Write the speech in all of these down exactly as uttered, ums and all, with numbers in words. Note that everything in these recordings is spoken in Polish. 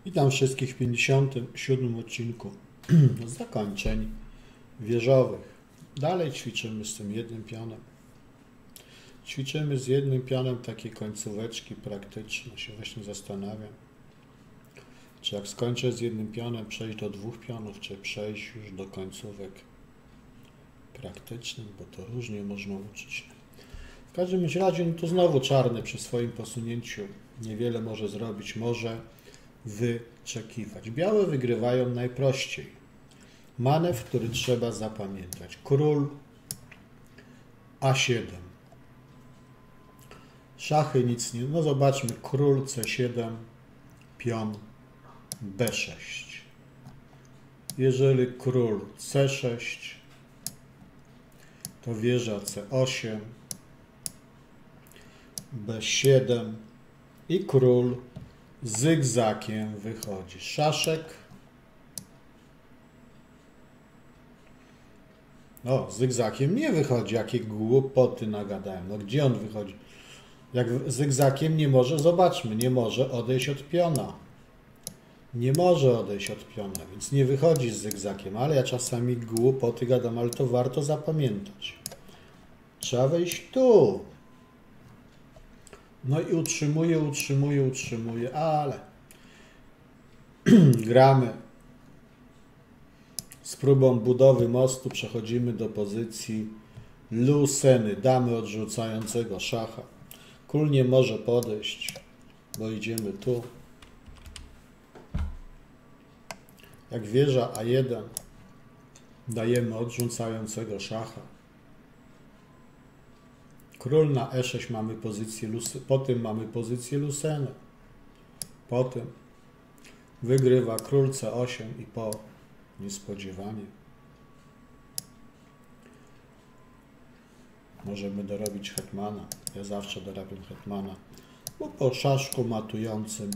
Witam wszystkich w pięćdziesiątym siódmym odcinku zakończeń wieżowych. Dalej ćwiczymy z tym jednym pionem. Ćwiczymy z jednym pionem takie końcóweczki praktyczne. Się właśnie zastanawiam, czy jak skończę z jednym pionem, przejść do dwóch pionów, czy przejść już do końcówek praktycznych, bo to różnie można uczyć. W każdym razie no to znowu czarny przy swoim posunięciu niewiele może zrobić, może wyczekiwać. Białe wygrywają najprościej. Manewr, który trzeba zapamiętać. Król A siedem. Szachy nic nie... No zobaczmy. Król C siedem, pion B sześć. Jeżeli król C sześć, to wieża C osiem, B siedem i król zygzakiem wychodzi. Szaszek. O, zygzakiem nie wychodzi. Jakie głupoty nagadałem. No gdzie on wychodzi? Jak zygzakiem nie może, zobaczmy, nie może odejść od piona. Nie może odejść od piona, więc nie wychodzi z zygzakiem. Ale ja czasami głupoty gadam, ale to warto zapamiętać. Trzeba wejść tu. No i utrzymuje, utrzymuje, utrzymuje, ale gramy z próbą budowy mostu, przechodzimy do pozycji luseny, damy odrzucającego szacha. Król nie może podejść, bo idziemy tu. Jak wieża A jeden, dajemy odrzucającego szacha. Król na E sześć mamy pozycję lusy, po tym mamy pozycję luseny. Po tym wygrywa król C osiem i po niespodziewanie możemy dorobić hetmana. Ja zawsze dorabiam hetmana, bo po szaszku matującym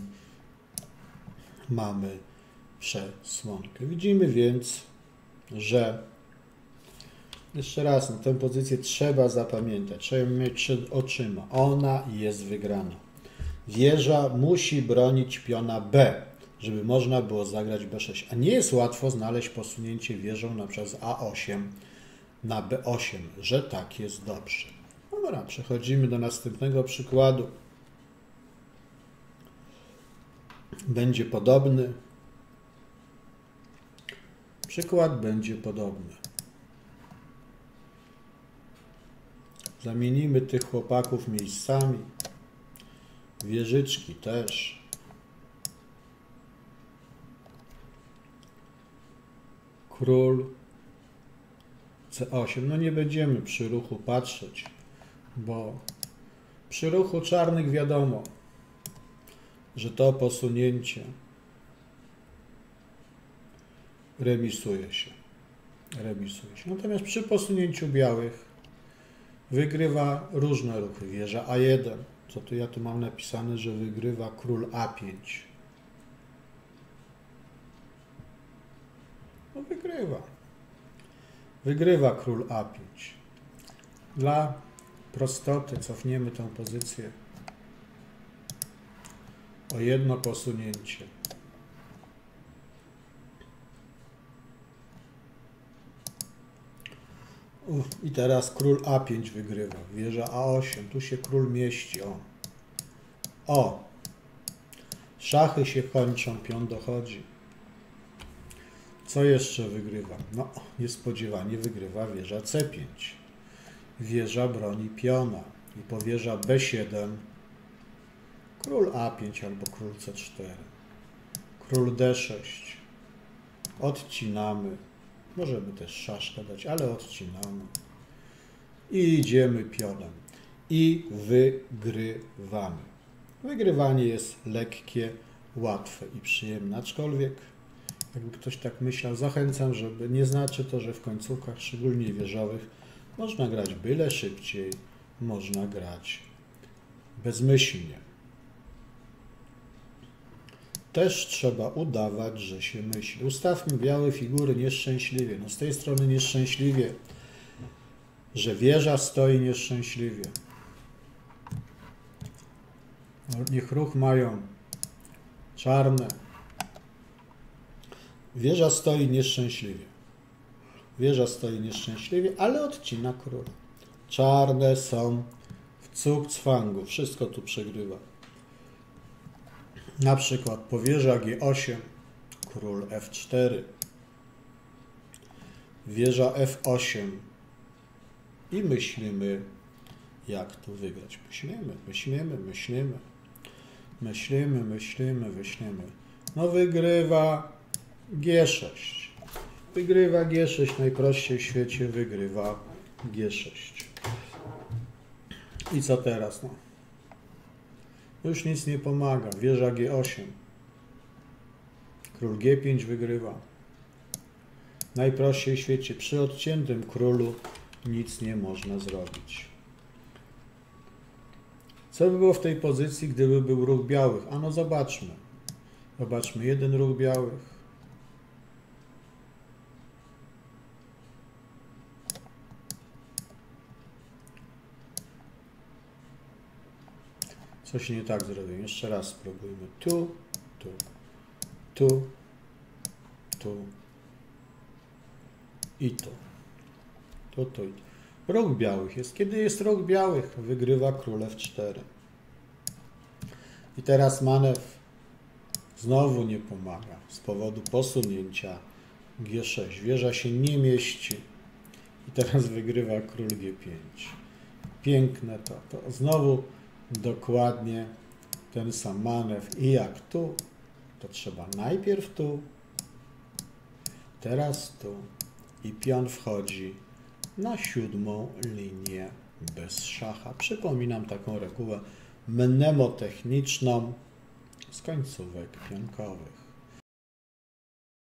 mamy przesłonkę. Widzimy więc, że jeszcze raz, na tę pozycję trzeba zapamiętać, trzeba mieć przed oczyma. Ona jest wygrana. Wieża musi bronić piona B, żeby można było zagrać B sześć. A nie jest łatwo znaleźć posunięcie wieżą na przykład z A osiem na B osiem, że tak jest dobrze. Dobra, przechodzimy do następnego przykładu. Będzie podobny. Przykład będzie podobny. Zamienimy tych chłopaków miejscami. Wieżyczki też. Król C osiem. No nie będziemy przy ruchu patrzeć, bo przy ruchu czarnych wiadomo, że to posunięcie remisuje się. Remisuje się. Natomiast przy posunięciu białych wygrywa różne ruchy. Wieża A jeden. Co tu ja tu mam napisane, że wygrywa król A pięć. No wygrywa. Wygrywa król A pięć. Dla prostoty cofniemy tę pozycję o jedno posunięcie. Uf, i teraz król A pięć wygrywa. Wieża A osiem. Tu się król mieści. O. O. Szachy się kończą. Pion dochodzi. Co jeszcze wygrywa? No, niespodziewanie wygrywa wieża C pięć. Wieża broni piona. I po wieża B siedem. Król A pięć albo król C cztery. Król D sześć. Odcinamy. Możemy też szaszkę dać, ale odcinamy. I idziemy pionem. I wygrywamy. Wygrywanie jest lekkie, łatwe i przyjemne. Aczkolwiek, jakby ktoś tak myślał, zachęcam, żeby nie znaczy to, że w końcówkach, szczególnie wieżowych, można grać byle szybciej, można grać bezmyślnie. Też trzeba udawać, że się myśli. Ustawmy białe figury nieszczęśliwie. No z tej strony nieszczęśliwie, że wieża stoi nieszczęśliwie. Niech ruch mają czarne, Wieża stoi nieszczęśliwie. Wieża stoi nieszczęśliwie, ale odcina króla. Czarne są w cukcwangu. Wszystko tu przegrywa. Na przykład po wieża G osiem, król F cztery, wieża F osiem i myślimy, jak tu wygrać. Myślimy, myślimy, myślimy, myślimy, myślimy, myślimy. No wygrywa G sześć. Wygrywa G sześć, najprościej w świecie wygrywa G sześć. I co teraz? No? Już nic nie pomaga. Wieża G osiem. Król G pięć wygrywa. Najprościej w świecie. Przy odciętym królu nic nie można zrobić. Co by było w tej pozycji, gdyby był ruch białych? A no zobaczmy. Zobaczmy. Jeden ruch białych. Coś nie tak zrobię. Jeszcze raz spróbujmy. Tu, tu, tu, tu i tu. Tu, tu i tu. Ruch białych jest. Kiedy jest ruch białych, wygrywa król F cztery. I teraz manewr znowu nie pomaga. Z powodu posunięcia G sześć. Wieża się nie mieści. I teraz wygrywa król G pięć. Piękne to. To znowu dokładnie ten sam manewr. I jak tu, to trzeba najpierw tu, teraz tu i pion wchodzi na siódmą linię bez szacha. Przypominam taką regułę mnemotechniczną z końcówek pionkowych.